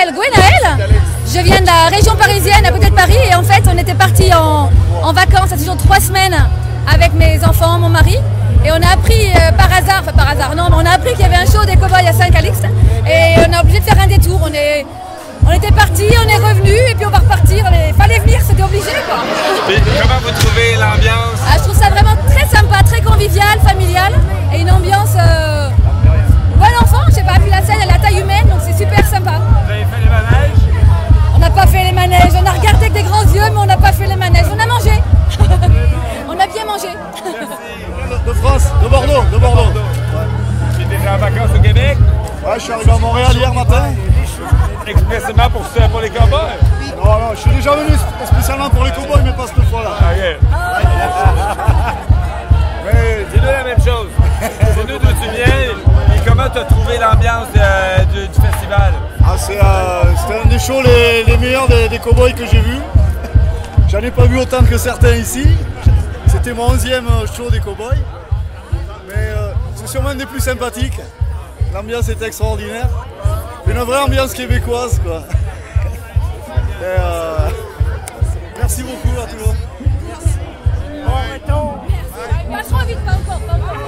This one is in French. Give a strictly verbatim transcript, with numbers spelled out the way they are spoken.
m'appelle Gwenaëlle. Je viens de la région parisienne, à côté de Paris. Et en fait, on était partis en, en vacances, à toujours trois semaines, avec mes enfants, mon mari. Et on a appris euh, par hasard, enfin par hasard, non, mais on a appris qu'il y avait un show des cow-boys à Saint-Calixte. Et on a obligé de faire un détour. On, est, on était partis, on est revenus, et puis on va repartir. Il fallait venir, c'était obligé, quoi. Et comment vous trouvez l'ambiance? Ah, je trouve ça vraiment très sympa, très convivial, familial. Et une ambiance... Euh, bon enfant, je sais pas, vu la scène, elle a la taille humaine, donc c'est super sympa. Vous avez fait les manèges? On n'a pas fait les manèges, on a regardé avec des grands yeux, mais on n'a pas fait les manèges. On a mangé. On a bien mangé. De France, de Bordeaux, de Bordeaux. Tu étais déjà en vacances au Québec? Ouais, je suis arrivé à Montréal hier matin. Expressément pour, pour les cow-boys? Non, non, je suis déjà venu spécialement pour les cow-boys, mais pas cette fois-là. Ok. Mais dis-nous la même chose. Dis-nous d'où tu viens et comment tu as trouvé l'ambiance euh, du, du festival? Ah, c'est, euh, c'était un des shows les, les meilleurs des, des cow-boys que j'ai vus. J'en ai pas vu autant que certains ici. C'était mon onzième show des cow-boys. Mais euh, c'est sûrement un des plus sympathiques. L'ambiance était extraordinaire. Une vraie ambiance québécoise, quoi. Et, euh, merci beaucoup à tout le monde. Pas trop vite, pas encore, pas encore.